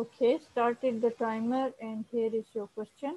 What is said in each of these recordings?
Okay, started the timer and here is your question.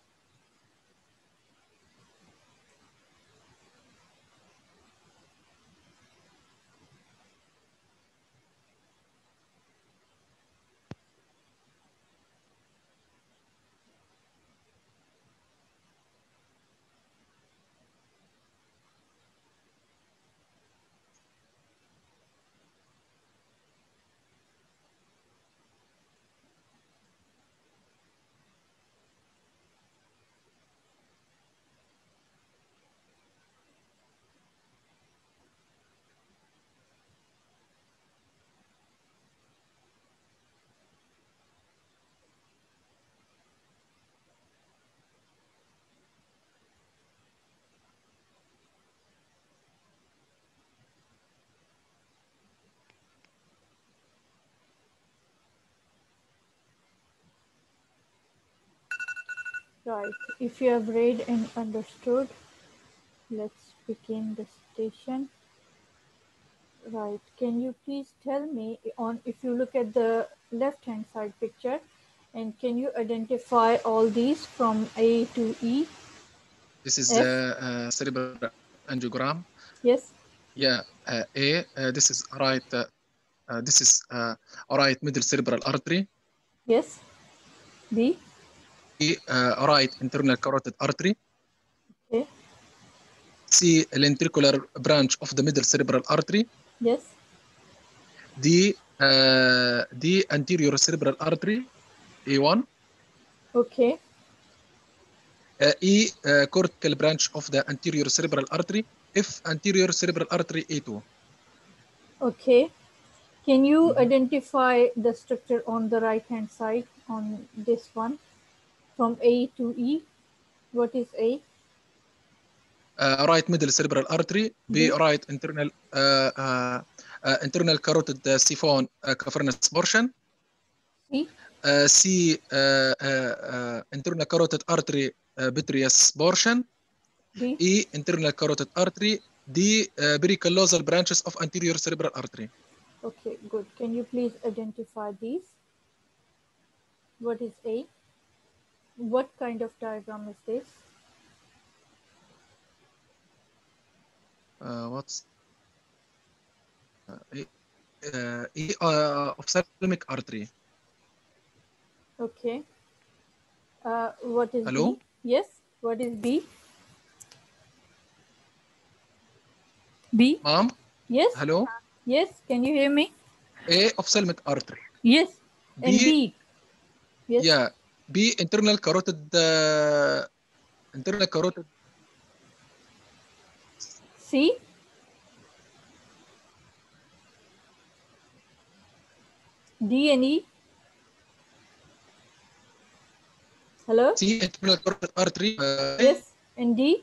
Right, if you have read and understood, let's begin the session. Right, can you please tell me on if you look at the left hand side picture and can you identify all these from A to E? This is F? cerebral angiogram. Yes. Yeah, A. This is right. This is right middle cerebral artery. Yes. B? B. Right internal carotid artery. Okay. C. Ventricular branch of the middle cerebral artery. Yes. D. Anterior cerebral artery. A1. Okay. E. Cortical branch of the anterior cerebral artery. F. Anterior cerebral artery A2. Okay. Can you Mhm. identify the structure on the right hand side on this one from A to E? What is A? Right middle cerebral artery. B. B? Right internal carotid siphon cavernous portion. C? C. Internal carotid artery vitreous portion. D? E. Internal carotid artery. D. Pericallosal branches of anterior cerebral artery. Okay, good. Can you please identify these? What is A? What kind of diagram is this? What's ophthalmic artery. Okay. What is Hello, B? Yes. What is B? B? mom. Yes. Hello. Yes. Can you hear me? A. Ophthalmic artery. Yes. And B. B? Yes. Yeah. B. Internal carotid. C? D and E? Hello? C. Internal carotid artery. Yes. And D?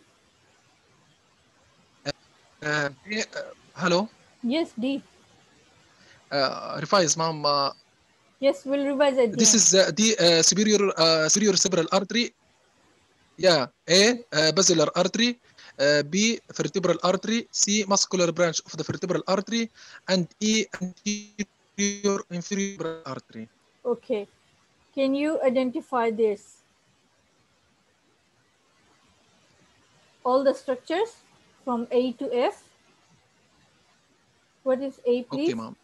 Hello. Yes, D. Revise, mom. Yes, we'll revise at the This end. is the superior cerebral artery. Yeah. A. Basilar artery. B. Vertebral artery. C. Muscular branch of the vertebral artery. And E. Anterior inferior artery. Okay. Can you identify this? All the structures from A to F? What is A, Okay, please? mom.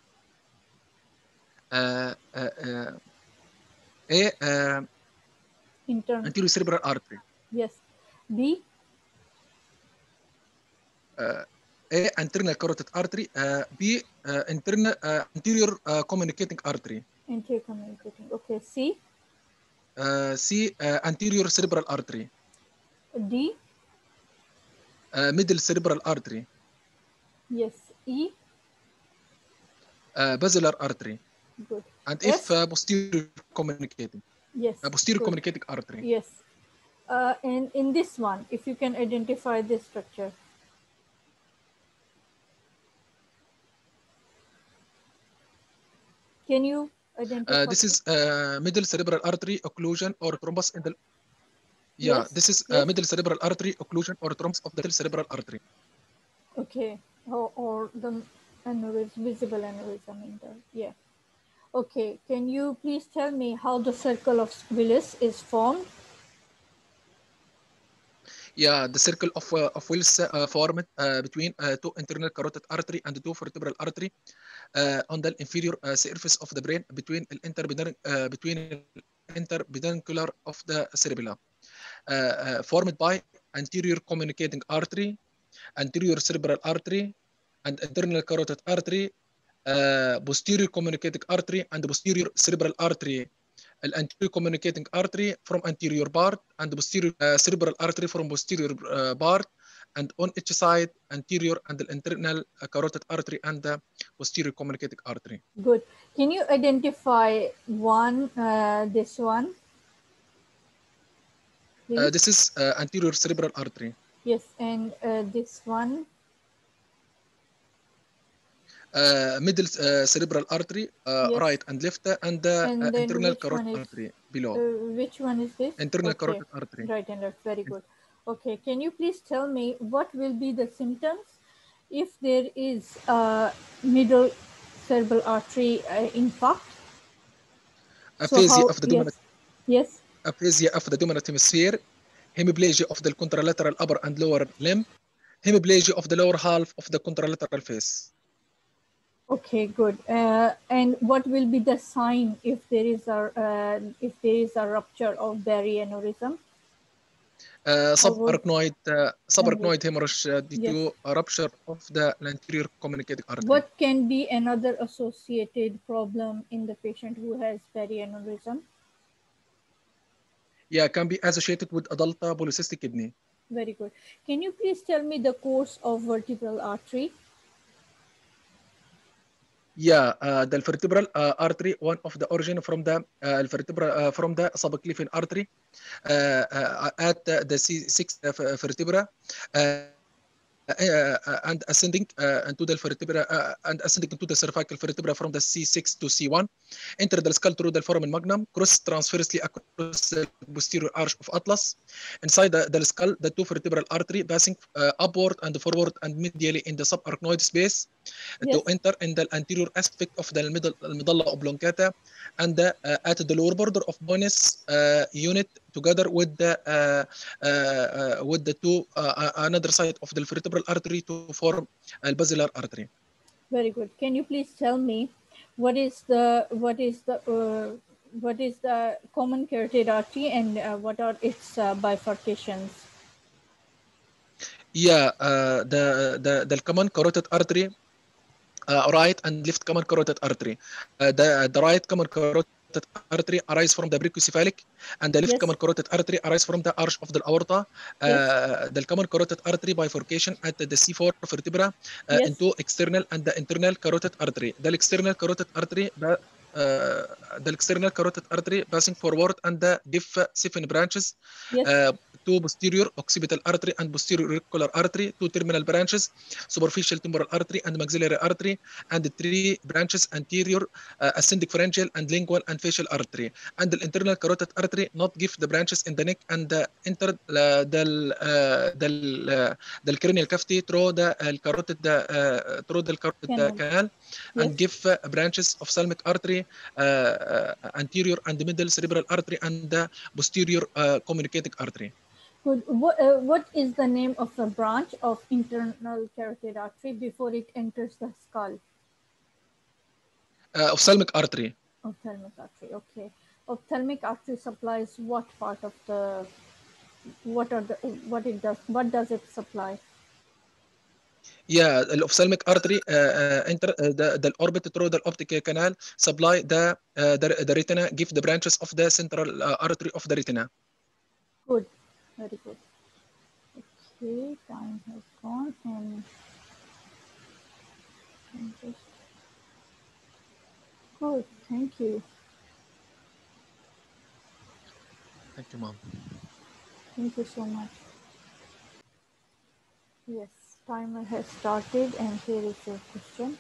A. Internal. Anterior cerebral artery. Yes. B? A. Internal carotid artery. B. Anterior communicating artery. Anterior communicating. Okay. C? C. Anterior cerebral artery. D? Middle cerebral artery. Yes. E? Basilar artery. Good. And if F? posterior communicating. Yes. Posterior Good. communicating artery. Yes. And in this one, if you can identify this structure. Can you identify? This is middle cerebral artery occlusion or thrombus in the. Yeah, Yes. this is Yes. middle cerebral artery occlusion or thrombus of the middle cerebral artery. Okay. Or the aneurysm, visible aneurysm in the, yeah. Okay, can you please tell me how the circle of Willis is formed? Yeah, the circle of Willis formed between two internal carotid artery and two vertebral artery on the inferior surface of the brain between interpeduncular of the cerebellum, formed by anterior communicating artery, anterior cerebral artery, and internal carotid artery, posterior communicating artery, and posterior cerebral artery. Anterior communicating artery from anterior part and posterior cerebral artery from posterior part, and on each side anterior and the internal carotid artery and the posterior communicating artery. Good. Can you identify this one, please? This is anterior cerebral artery. Yes, and this one. Middle cerebral artery, Yes, right and left, and the and then internal carotid artery below. which one is this? Internal Okay, carotid artery. right and left. Very good. Okay, can you please tell me what will be the symptoms if there is a middle cerebral artery infarct? So Aphasia how? of the dominant Yes, yes. aphasia of the dominant hemisphere, hemiplegia of the contralateral upper and lower limb, hemiplegia of the lower half of the contralateral face. Okay, good. And what will be the sign if there is a rupture of Barry aneurysm? How would Subarachnoid hemorrhage? hemorrhage due Yes. to a rupture of the anterior communicating artery. What can be another associated problem in the patient who has Barry aneurysm? Yeah, can be associated with adult polycystic kidney. Very good. Can you please tell me the course of vertebral artery? Yeah, the vertebral artery, one of the origin from the vertebral from the subclavian artery at the C6 vertebra and ascending into the vertebra and ascending into the cervical vertebra from the C6 to C1, enter the skull through the foramen magnum, cross transversely across the posterior arch of atlas. Inside the skull, the two vertebral artery passing upward and forward and medially in the subarachnoid space to Yes. enter in the anterior aspect of the medulla oblongata and at the lower border of bonus unit together with the two another side of the vertebral artery to form a basilar artery. Very good. Can you please tell me what is the what is the common carotid artery and what are its bifurcations? Yeah, the common carotid artery, right and left common carotid artery. The right common carotid artery arise from the brachiocephalic, and the left common Yes. carotid artery arise from the arch of the aorta. Yes. The common carotid artery bifurcation at the C4 vertebra Yes. into external and the internal carotid artery. The external carotid artery passing forward and the give 7 branches, Yes. uh, two posterior occipital artery and posterior auricular artery, two terminal branches, superficial temporal artery and maxillary artery, and three branches anterior, ascending pharyngeal and lingual and facial artery. And the internal carotid artery not give the branches in the neck and enter the cranial cavity through the carotid Canal. canal, and Yes. give branches of ophthalmic artery, anterior and middle cerebral artery, and the posterior communicating artery. Good. What is the name of the branch of internal carotid artery before it enters the skull? Ophthalmic artery. Ophthalmic artery. Okay. Ophthalmic artery supplies what part of the what are the what does it supply? Yeah, the ophthalmic artery enter the orbit through the optic canal, supply the retina, give the branches of the central artery of the retina. Good. Very good. Okay, time has gone and just good. Thank you. Thank you, mom. Thank you so much. Yes, timer has started and here is your question.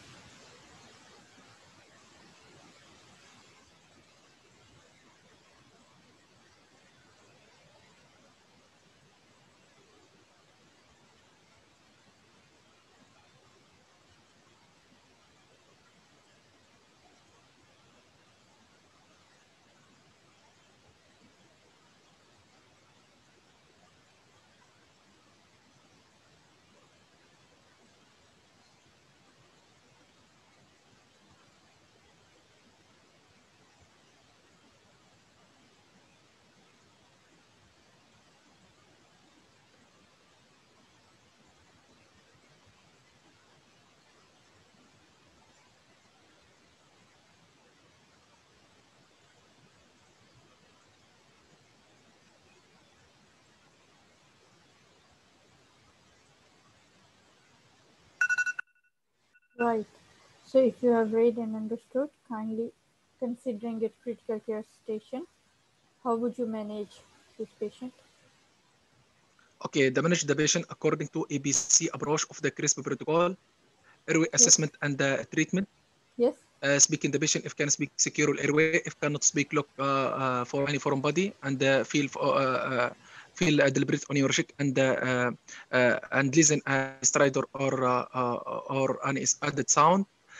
Right. So if you have read and understood, kindly considering it critical care station, how would you manage this patient? Okay, the manage the patient according to ABC approach of the CRISP protocol, airway Yes. assessment and treatment. Yes. Speaking the patient if can speak secure airway, if cannot speak look for any foreign body and feel the breath on your cheek and listen any stride or any added sound.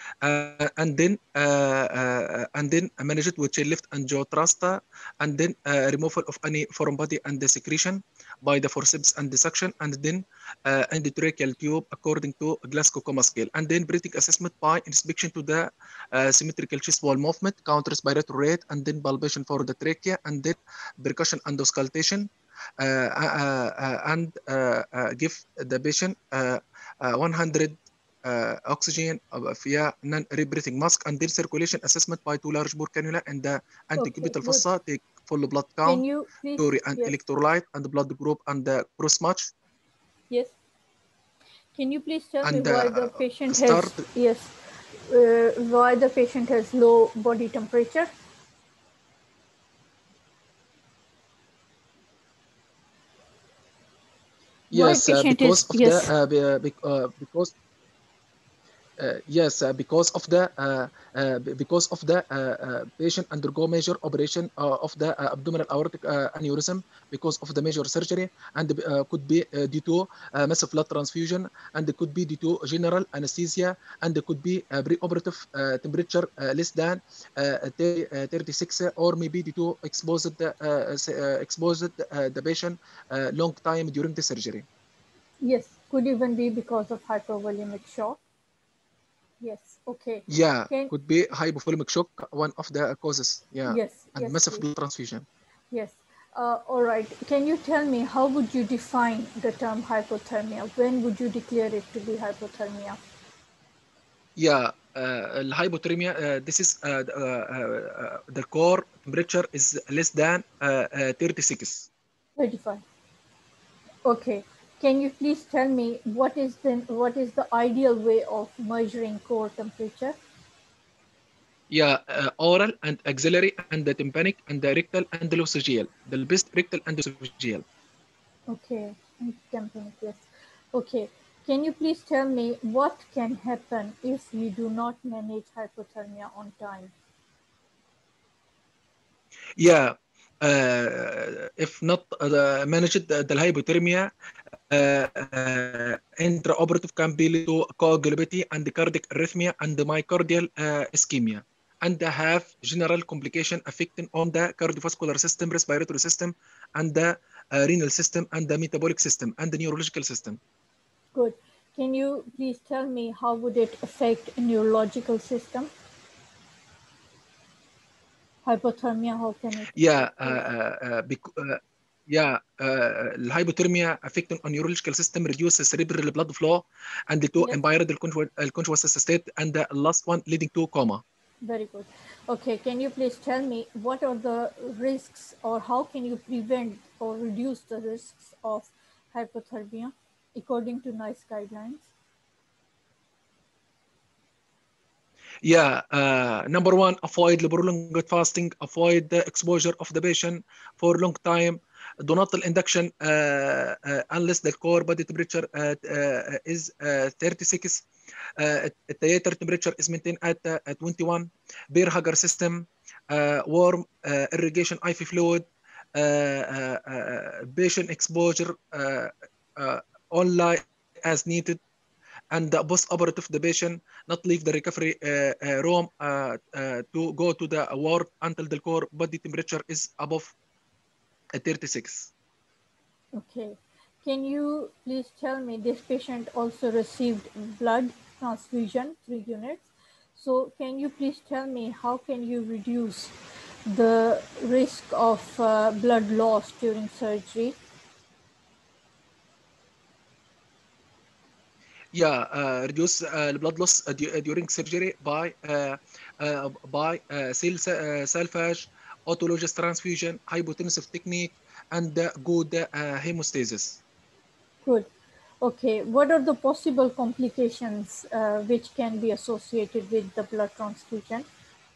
And then manage it with chairlift and jaw thruster, and then removal of any foreign body and the secretion by the forceps and the suction, and then endotracheal tube according to Glasgow Coma Scale, and then breathing assessment by inspection to the symmetrical chest wall movement, count respiratory rate, and then palpation for the trachea, and then percussion and auscultation, and give the patient 100 oxygen via non-rebreathing mask, and then circulation assessment by two large bore cannula and the Okay. antecubital Good. fossa, take full blood count, Can you please? urine and Yes. electrolyte and blood group and the cross match, Yes. Can you please tell me and why the patient start. has? Yes. Why the patient has low body temperature? Why Yes, patient is? Yes. because yes, because of the patient undergo major operation of the abdominal aortic aneurysm, because of the major surgery, and could be due to massive blood transfusion, and it could be due to general anesthesia, and it could be preoperative temperature less than 36, or maybe due to exposed the patient long time during the surgery. Yes. Could even be because of hypovolemic shock. Yes. Okay. Yeah, Can could be hypovolemic shock, one of the causes. Yeah, yes. and Yes, massive please. blood transfusion. Yes. All right. Can you tell me how would you define the term hypothermia? When would you declare it to be hypothermia? Yeah, الhypothermia. This is the core temperature is less than 36. 35. Okay. Can you please tell me what is the ideal way of measuring core temperature? Yeah, oral and axillary and the tympanic and the rectal and the esophageal. The best rectal and esophageal. Okay. Temperature. Yes. Okay. Can you please tell me what can happen if you do not manage hypothermia on time? Yeah, if not managed the hypothermia, intraoperative can be lead to coagulopathy and cardiac arrhythmia and myocardial ischemia, and have general complication affecting on the cardiovascular system, respiratory system, and the renal system, and the metabolic system, and the neurological system. Good. Can you please tell me how would it affect neurological system? Hypothermia, how can it? Yeah, Yes. yeah, الhypothermia affecting on neurological system, reduce cerebral blood flow, and to Yes. impaired conscious state, and the last one leading to coma. Very good. Okay, can you please tell me what are the risks or how can you prevent or reduce the risks of hypothermia according to NICE guidelines? Yeah, number one, avoid the prolonged fasting, avoid the exposure of the patient for long time. Do not induction unless the core body temperature is 36. Theater temperature is maintained at 21. Beer hugger system, warm irrigation IV fluid, patient exposure only as needed, and the post-operative the patient not leave the recovery room to go to the ward until the core body temperature is above 36. Okay. Can you please tell me this patient also received blood transfusion, 3 units. So can you please tell me how can you reduce the risk of blood loss during surgery? Yeah, reduce blood loss during surgery by salvage, autologous transfusion, hypotensive technique, and good hemostasis. Good. Okay, what are the possible complications which can be associated with the blood transfusion?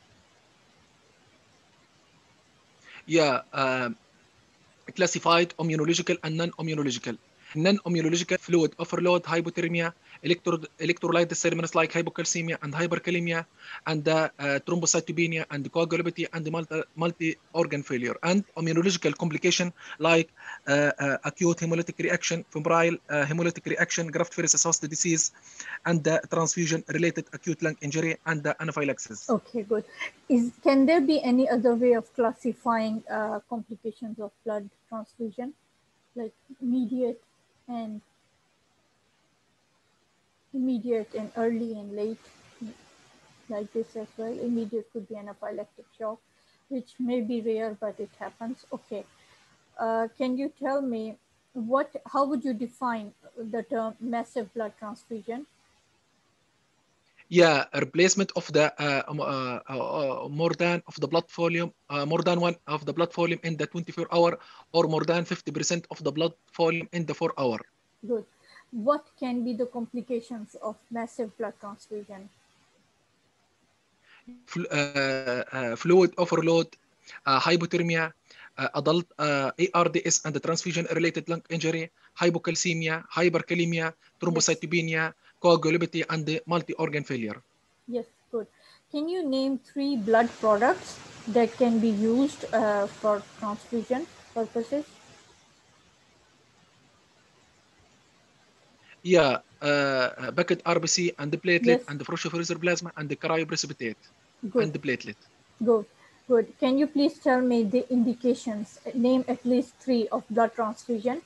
Yeah, classified immunological and non-immunological. Non-immunological fluid overload, hypothermia, electrolyte disturbances like hypocalcemia and hyperkalemia, and thrombocytopenia and coagulopathy and multi-organ failure. And immunological complication like acute hemolytic reaction, febrile hemolytic reaction, graft versus host disease, and transfusion-related acute lung injury and anaphylaxis. Okay, good. Can there be any other way of classifying complications of blood transfusion, like immediate and early and late, like this as well? Immediate could be anaphylactic shock, which may be rare, but it happens. Okay. Can you tell me how would you define the term massive blood transfusion? Yeah, a replacement of the more than of the blood volume, more than one of the blood volume in the 24-hour, or more than 50% of the blood volume in the 4 hour. Good. What can be the complications of massive blood transfusion? Yeah, fluid overload, hypothermia, adult ARDS and the transfusion-related lung injury, hypocalcemia, hyperkalemia, Yes. thrombocytopenia, coagulopathy, and the multi-organ failure. Yes, good. Can you name 3 blood products that can be used for transfusion purposes? Yeah, bucket RBC and the platelet Yes, and the freezer plasma and the cryoprecipitate good, and the platelet. good, good. Can you please tell me the indications? Name at least 3 of blood transfusion,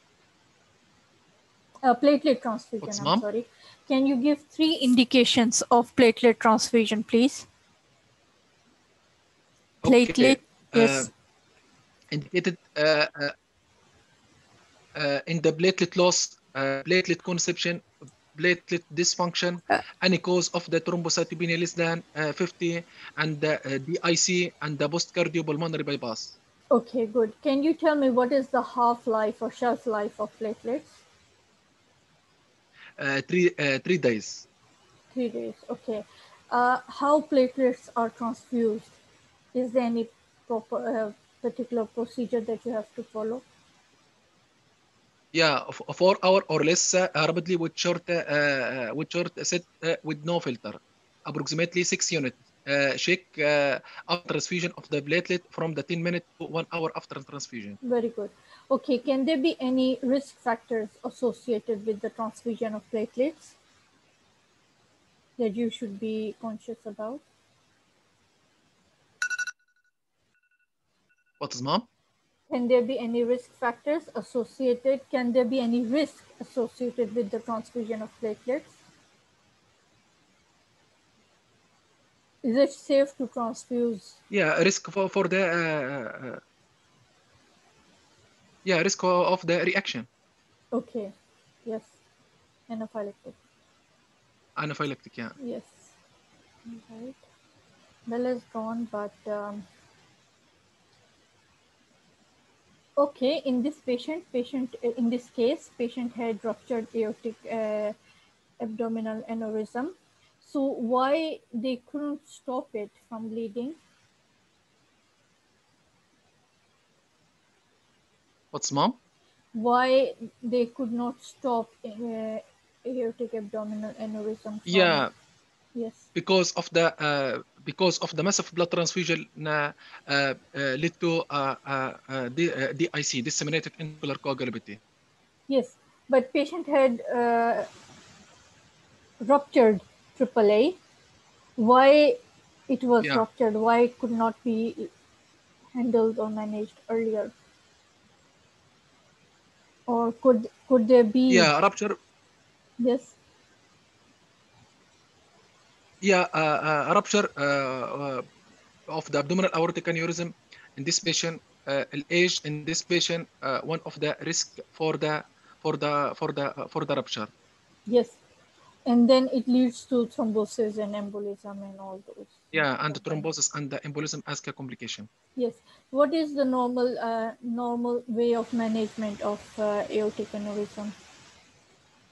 platelet transfusion, What's I'm mom? sorry. Can you give 3 indications of platelet transfusion, please? Okay. Platelet, yes, Indicated in the platelet loss, platelet conception, platelet dysfunction, any cause of the thrombocytopenia less than 50, and the DIC and the post cardiopulmonary bypass. okay, good. Can you tell me what is the half-life or shelf life of platelets? 3 days. 3 days, okay. How platelets are transfused? Is there any proper particular procedure that you have to follow? Yeah, 4 hour or less rapidly with short set with no filter, approximately 6 units. Check after transfusion of the platelet from the 10 minutes to 1 hour after transfusion. Very good. Okay, can there be any risk factors associated with the transfusion of platelets that you should be conscious about? What is mom? Can there be any risk factors associated? Can there be any risk associated with the transfusion of platelets? Is it safe to transfuse? Yeah, risk for the yeah, risk of the reaction, Okay, yes, anaphylactic. anaphylactic. Yeah, Yes, right. Bell is gone, but okay. In this in this case, patient had ruptured aortic abdominal aneurysm. So why they couldn't stop it from bleeding? what's mom? Why they could not stop aortic abdominal aneurysm from? Yeah, Yes, because of the massive blood transfusion led to DIC, disseminated intravenous coagulopathy. yes. But patient had ruptured AAA. Why it was Yeah, ruptured? Why it could not be handled or managed earlier? Or could there be? yeah, rupture. Yes, Yeah, rupture of the abdominal aortic aneurysm in this patient. Age in this patient, one of the risk for the rupture. yes. And then it leads to thrombosis and embolism and all those Yeah, and the components. thrombosis and the embolism as a complication. Yes. What is the normal way of management of aortic aneurysm?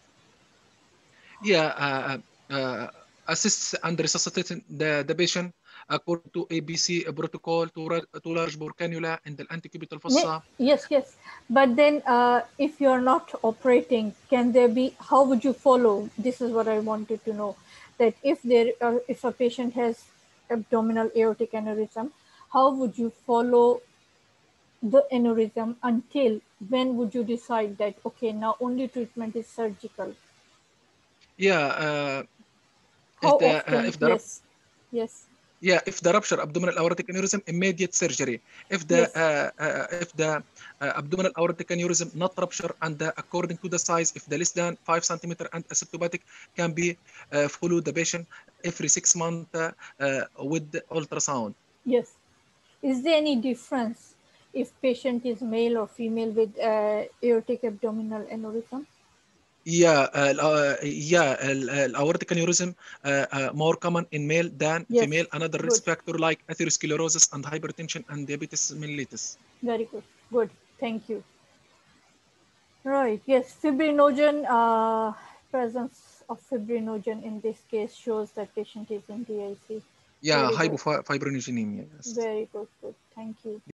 Yeah, assist and resuscitate the patient according to ABC protocol to large bore cannula in the antecubital fossa. Yes, yes. But then, if you're not operating, can there be? How would you follow? This is what I wanted to know. That if a patient has abdominal aortic aneurysm, how would you follow the aneurysm until when would you decide that okay, now only treatment is surgical? Yeah, How often? if the Yes, yes, yeah, if the rupture abdominal aortic aneurysm, immediate surgery. yes, If the abdominal aortic aneurysm not rupture and according to the size, if the less than 5 centimeter and asymptomatic, can be follow the patient every 6 months with the ultrasound. yes. Is there any difference if patient is male or female with aortic abdominal aneurysm? Yeah, aortic aneurysm more common in male than female. Yes, Another good, risk factor like atherosclerosis and hypertension and diabetes mellitus. very good, good. Thank you. Right, yes, fibrinogen, presence of fibrinogen in this case shows that patient is in DIC. Yeah, Very good, hypofibrinogenemia. Yes. very good, good. Thank you.